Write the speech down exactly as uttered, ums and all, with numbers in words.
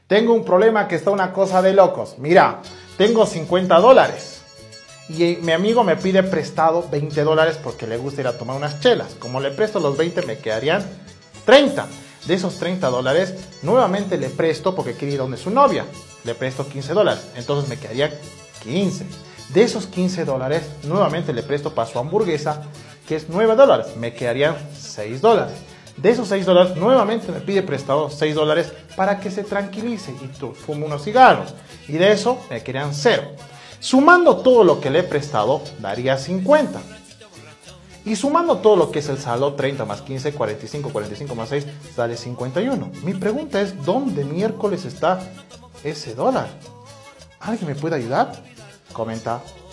Tengo un problema que está una cosa de locos. Mira, tengo cincuenta dólares. Y mi amigo me pide prestado veinte dólares porque le gusta ir a tomar unas chelas. Como le presto los veinte, me quedarían treinta. De esos treinta dólares, nuevamente le presto porque quiere ir donde su novia. Le presto quince dólares. Entonces me quedarían quince. De esos quince dólares, nuevamente le presto para su hamburguesa, que es nueve dólares. Me quedarían seis dólares. De esos seis dólares, nuevamente me pide prestado seis dólares para que se tranquilice y tú fume unos cigarros. Y de eso me quedarían cero. Sumando todo lo que le he prestado, daría cincuenta. Y sumando todo lo que es el saldo, treinta más quince, cuarenta y cinco, cuarenta y cinco más seis, sale cincuenta y uno. Mi pregunta es, ¿dónde miércoles está ese dólar? ¿Alguien me puede ayudar? Comenta